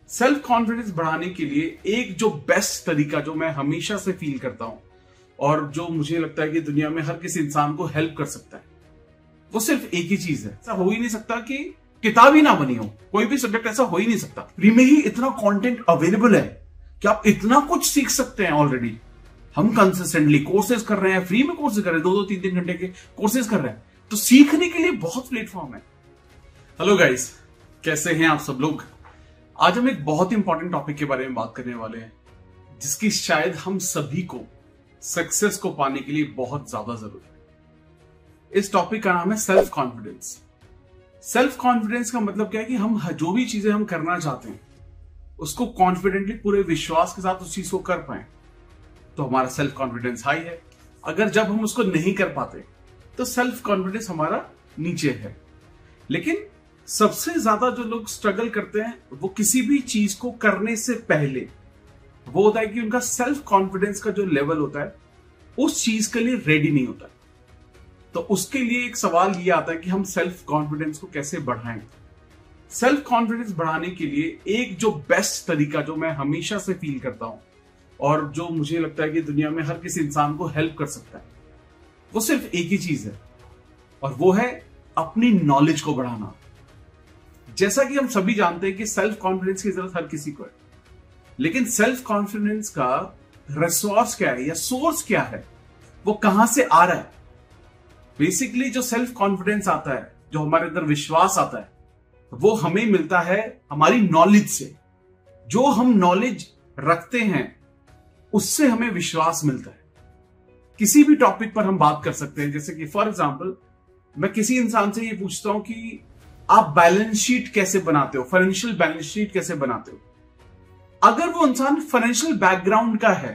Self confidence बढ़ाने के लिए एक जो बेस्ट तरीका जो मैं हमेशा से फील करता हूं और जो मुझे लगता है कि दुनिया में हर किसी इंसान को हेल्प कर सकता है, वो सिर्फ एक ही चीज है। ऐसा हो ही नहीं सकता कि किताब ही ना बनी हो, कोई भी सब्जेक्ट ऐसा हो ही नहीं सकता। फ्री में ही इतना कंटेंट अवेलेबल है कि आप इतना कुछ सीख सकते हैं। ऑलरेडी हम कंसिस्टेंटली कोर्सेज कर रहे हैं, फ्री में कोर्सेज कर रहे हैं, 2-2, 3-3 घंटे के कोर्सेज कर रहे हैं, तो सीखने के लिए बहुत प्लेटफॉर्म है। हेलो गाइस, कैसे हैं आप सब लोग। आज हम एक बहुत इंपॉर्टेंट टॉपिक के बारे में बात करने वाले हैं, जिसकी शायद हम सभी को सक्सेस को पाने के लिए बहुत ज्यादा जरूरत है। इस टॉपिक का नाम है सेल्फ कॉन्फिडेंस। सेल्फ कॉन्फिडेंस का मतलब क्या है कि हम जो भी चीजें हम करना चाहते हैं उसको कॉन्फिडेंटली, पूरे विश्वास के साथ उस चीज को कर पाए, तो हमारा सेल्फ कॉन्फिडेंस हाई है। अगर जब हम उसको नहीं कर पाते तो सेल्फ कॉन्फिडेंस हमारा नीचे है। लेकिन सबसे ज्यादा जो लोग स्ट्रगल करते हैं वो किसी भी चीज को करने से पहले वो होता है कि उनका सेल्फ कॉन्फिडेंस का जो लेवल होता है उस चीज के लिए रेडी नहीं होता। तो उसके लिए एक सवाल ये आता है कि हम सेल्फ कॉन्फिडेंस को कैसे बढ़ाएं। सेल्फ कॉन्फिडेंस बढ़ाने के लिए एक जो बेस्ट तरीका जो मैं हमेशा से फील करता हूं और जो मुझे लगता है कि दुनिया में हर किसी इंसान को हेल्प कर सकता है, वो सिर्फ एक ही चीज है, और वो है अपनी नॉलेज को बढ़ाना। जैसा कि हम सभी जानते हैं कि सेल्फ कॉन्फिडेंस की जरूरत हर किसी को है, लेकिन सेल्फ कॉन्फिडेंस का रिसोर्स क्या है या सोर्स क्या है, वो कहां से आ रहा है। बेसिकली जो सेल्फ कॉन्फिडेंस आता है, जो हमारे अंदर विश्वास आता है, वो हमें मिलता है हमारी नॉलेज से। जो हम नॉलेज रखते हैं उससे हमें विश्वास मिलता है। किसी भी टॉपिक पर हम बात कर सकते हैं, जैसे कि फॉर एग्जांपल मैं किसी इंसान से ये पूछता हूं कि आप बैलेंस शीट कैसे बनाते हो, फाइनेंशियल बैलेंस शीट कैसे बनाते हो। अगर वो इंसान फाइनेंशियल बैकग्राउंड का है,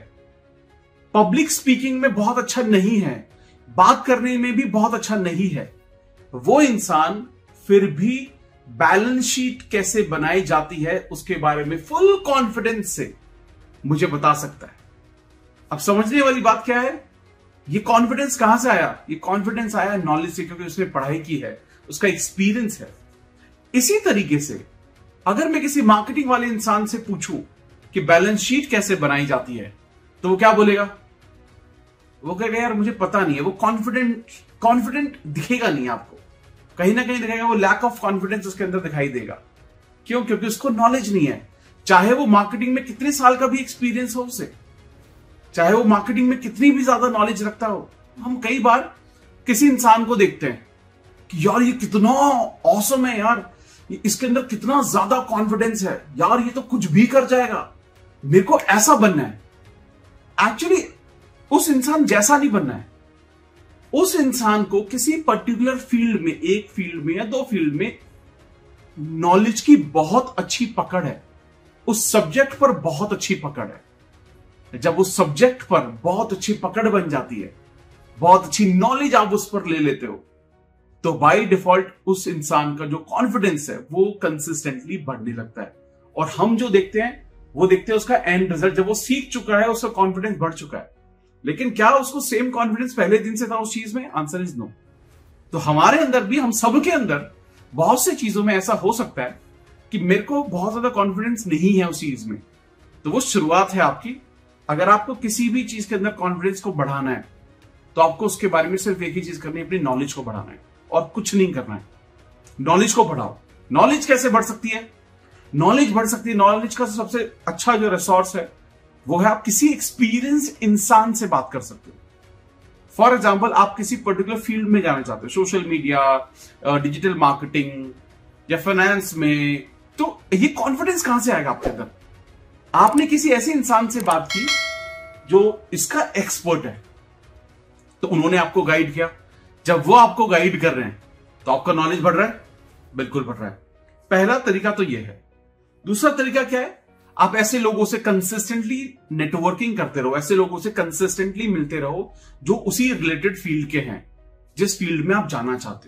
पब्लिक स्पीकिंग में बहुत अच्छा नहीं है, बात करने में भी बहुत अच्छा नहीं है, वो इंसान फिर भी बैलेंस शीट कैसे बनाई जाती है उसके बारे में फुल कॉन्फिडेंस से मुझे बता सकता है। अब समझने वाली बात क्या है, ये कॉन्फिडेंस कहां से आया। ये कॉन्फिडेंस आया नॉलेज से, क्योंकि उसने पढ़ाई की है, उसका एक्सपीरियंस है। इसी तरीके से अगर मैं किसी मार्केटिंग वाले इंसान से पूछूं कि बैलेंस शीट कैसे बनाई जाती है, तो वो क्या बोलेगा। वो कहेगा यार मुझे पता नहीं है। वो कॉन्फिडेंट दिखेगा नहीं आपको, कहीं ना कहीं दिखेगा, वो लैक ऑफ कॉन्फिडेंस उसके अंदर दिखाई देगा। क्यों? क्योंकि उसको नॉलेज नहीं है। चाहे वो मार्केटिंग में कितने साल का भी एक्सपीरियंस हो उसे, चाहे वो मार्केटिंग में कितनी भी ज्यादा नॉलेज रखता हो। हम कई बार किसी इंसान को देखते हैं कि यार ये कितना ऑसम है, यार इसके अंदर कितना ज्यादा कॉन्फिडेंस है, यार ये तो कुछ भी कर जाएगा, मेरे को ऐसा बनना है। एक्चुअली उस इंसान जैसा नहीं बनना है। उस इंसान को किसी पर्टिकुलर फील्ड में, एक फील्ड में या 2 फील्ड में नॉलेज की बहुत अच्छी पकड़ है, उस सब्जेक्ट पर बहुत अच्छी पकड़ है। जब उस सब्जेक्ट पर बहुत अच्छी पकड़ बन जाती है, बहुत अच्छी नॉलेज आप उस पर ले लेते हो, तो बाय डिफॉल्ट उस इंसान का जो कॉन्फिडेंस है वो कंसिस्टेंटली बढ़ने लगता है। और हम जो देखते हैं वो देखते हैं उसका एंड रिजल्ट। जब वो सीख चुका है, उसका कॉन्फिडेंस बढ़ चुका है, लेकिन क्या उसको सेम कॉन्फिडेंस पहले दिन से था उस चीज में? Answer is no. तो हमारे अंदर भी, हम सबके अंदर बहुत से चीजों में ऐसा हो सकता है कि मेरे को बहुत ज्यादा कॉन्फिडेंस नहीं है उस चीज में। तो वो शुरुआत है आपकी। अगर आपको किसी भी चीज के अंदर कॉन्फिडेंस को बढ़ाना है तो आपको उसके बारे में सिर्फ एक ही चीज करनी है, अपनी नॉलेज को बढ़ाना है और कुछ नहीं करना है। नॉलेज को बढ़ाओ। नॉलेज कैसे बढ़ सकती है? नॉलेज बढ़ सकती है, नॉलेज का सबसे अच्छा जो रिसोर्स है वो है आप किसी एक्सपीरियंस इंसान से बात कर सकते हो। फॉर एग्जाम्पल आप किसी पर्टिकुलर फील्ड में जाना चाहते हो, सोशल मीडिया, डिजिटल मार्केटिंग या फाइनेंस में, तो ये कॉन्फिडेंस कहां से आएगा आपके अंदर? आपने किसी ऐसे इंसान से बात की जो इसका एक्सपर्ट है, तो उन्होंने आपको गाइड किया। जब वो आपको गाइड कर रहे हैं तो आपका नॉलेज बढ़ रहा है, बिल्कुल बढ़ रहा है। पहला तरीका तो यह है। दूसरा तरीका क्या है? आप ऐसे लोगों से कंसिस्टेंटली नेटवर्किंग करते रहो, ऐसे लोगों से कंसिस्टेंटली मिलते रहो जो उसी रिलेटेड फील्ड के हैं, जिस फील्ड में आप जाना चाहते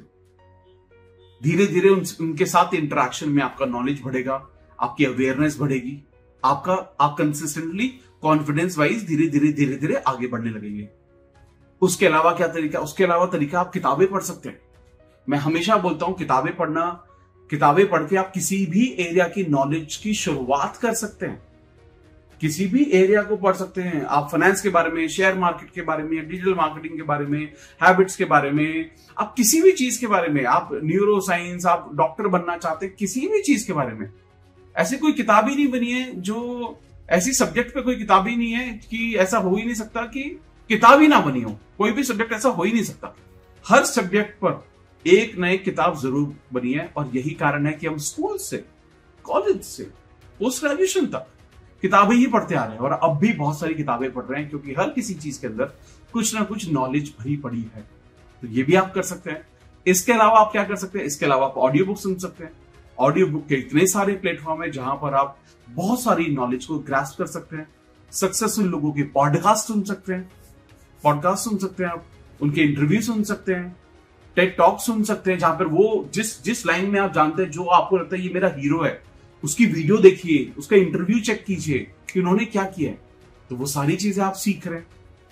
हो। धीरे धीरे उनके साथ इंटरेक्शन में आपका नॉलेज बढ़ेगा, आपकी अवेयरनेस बढ़ेगी, आप कंसिस्टेंटली कॉन्फिडेंस वाइज धीरे धीरे आगे बढ़ने लगेंगे। उसके अलावा क्या तरीका? उसके अलावा तरीका आप किताबें पढ़ सकते हैं। मैं हमेशा बोलता हूं किताबें पढ़ना किताबें पढ़ के आप किसी भी एरिया की नॉलेज की शुरुआत कर सकते हैं। किसी भी एरिया को पढ़ सकते हैं आप, फाइनेंस के बारे में, शेयर मार्केट के बारे में, डिजिटल मार्केटिंग के बारे में, हैबिट्स के बारे में, आप किसी भी चीज के बारे में, आप न्यूरो साइंस, आप डॉक्टर बनना चाहते हैं, किसी भी चीज के बारे में। ऐसी कोई किताब ही नहीं बनी है जो, ऐसी सब्जेक्ट पे कोई किताब ही नहीं है कि ऐसा हो ही नहीं सकता कि किताब ही ना बनी हो। कोई भी सब्जेक्ट ऐसा हो ही नहीं सकता। हर सब्जेक्ट पर एक नई किताब जरूर बनी है, और यही कारण है कि हम स्कूल से, कॉलेज से, पोस्ट ग्रेजुएशन तक किताबें ही पढ़ते आ रहे हैं, और अब भी बहुत सारी किताबें पढ़ रहे हैं, क्योंकि हर किसी चीज के अंदर कुछ ना कुछ नॉलेज भरी पड़ी है। तो ये भी आप कर सकते हैं। इसके अलावा आप क्या कर सकते हैं? इसके अलावा आप ऑडियो बुक सुन सकते हैं। ऑडियो बुक के इतने सारे प्लेटफॉर्म है जहां पर आप बहुत सारी नॉलेज को ग्रास्प कर सकते हैं। सक्सेसफुल लोगों के पॉडकास्ट सुन सकते हैं, आप उनके इंटरव्यू सुन सकते हैं, टेड टॉक सुन सकते हैं, जहां पर वो जिस लाइन में आप जानते हैं, जो आपको लगता है ये मेरा हीरो है, उसकी वीडियो देखिए, उसका इंटरव्यू चेक कीजिए कि उन्होंने क्या किया है। तो वो सारी चीजें आप सीख रहे हैं।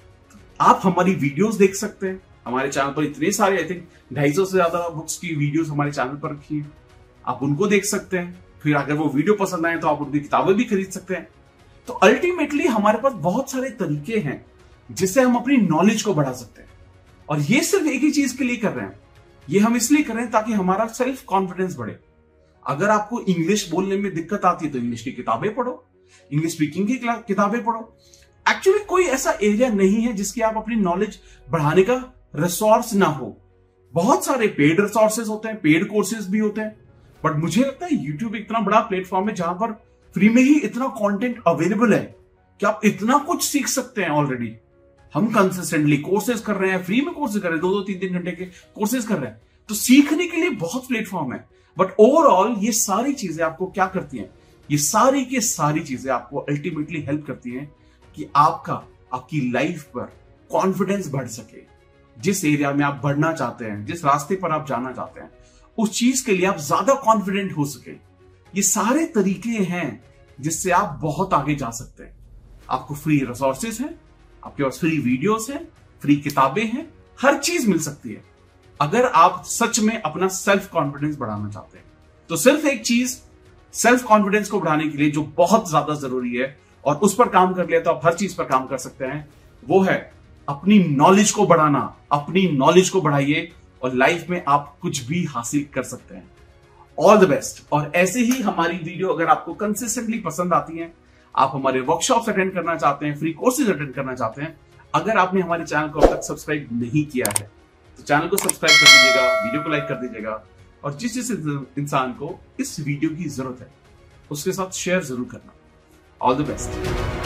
आप हमारी वीडियोस देख सकते हैं। हमारे चैनल पर इतने सारे, आई थिंक 250 से ज्यादा बुक्स की वीडियोस हमारे चैनल पर रखी है, आप उनको देख सकते हैं। फिर अगर वो वीडियो पसंद आए तो आप उनकी किताबें भी खरीद सकते हैं। तो अल्टीमेटली हमारे पास बहुत सारे तरीके हैं जिससे हम अपनी नॉलेज को बढ़ा सकते हैं, और ये सिर्फ एक ही चीज के लिए कर रहे हैं। ये हम इसलिए कर रहे हैं ताकि हमारा सेल्फ कॉन्फिडेंस बढ़े। अगर आपको इंग्लिश बोलने में दिक्कत आती है तो इंग्लिश की किताबें पढ़ो, इंग्लिश स्पीकिंग की किताबें पढ़ो। एक्चुअली कोई ऐसा एरिया नहीं है जिसकी आप अपनी नॉलेज बढ़ाने का रिसोर्स ना हो। बहुत सारे पेड रिसोर्सेज होते हैं, पेड कोर्सेज भी होते हैं, बट मुझे लगता है यूट्यूब इतना बड़ा प्लेटफॉर्म है जहां पर फ्री में ही इतना कंटेंट अवेलेबल है कि आप इतना कुछ सीख सकते हैं। ऑलरेडी हम कंसिस्टेंटली कोर्सेज कर रहे हैं, फ्री में कोर्सेज कर रहे हैं, 2-2, 3-3 घंटे के कोर्सेज कर रहे हैं। तो सीखने के लिए बहुत प्लेटफॉर्म है, बट ओवरऑल ये सारी चीजें आपको क्या करती हैं? ये सारी की सारी चीजें आपको अल्टीमेटली हेल्प करती हैं कि आपकी लाइफ पर कॉन्फिडेंस बढ़ सके। जिस एरिया में आप बढ़ना चाहते हैं, जिस रास्ते पर आप जाना चाहते हैं, उस चीज के लिए आप ज्यादा कॉन्फिडेंट हो सके। ये सारे तरीके हैं जिससे आप बहुत आगे जा सकते हैं। आपको फ्री रिसोर्सेज हैं, आपके पास फ्री वीडियोस हैं, फ्री किताबें हैं, हर चीज मिल सकती है अगर आप सच में अपना सेल्फ कॉन्फिडेंस बढ़ाना चाहते हैं। तो सिर्फ एक चीज, सेल्फ कॉन्फिडेंस को बढ़ाने के लिए जो बहुत ज्यादा जरूरी है, और उस पर काम कर लिया तो आप हर चीज पर काम कर सकते हैं, वो है अपनी नॉलेज को बढ़ाना। अपनी नॉलेज को बढ़ाइए और लाइफ में आप कुछ भी हासिल कर सकते हैं। All the best. और ऐसे ही हमारी वीडियो अगर आपको कंसिस्टेंटली पसंद आती हैं, आप हमारे वर्कशॉप्स अटेंड करना चाहते हैं, फ्री कोर्सेज अटेंड करना चाहते हैं, अगर आपने हमारे चैनल को अब तक सब्सक्राइब नहीं किया है तो चैनल को सब्सक्राइब कर दीजिएगा, वीडियो को लाइक कर दीजिएगा, और जिस इंसान को इस वीडियो की जरूरत है उसके साथ शेयर जरूर करना। All the best.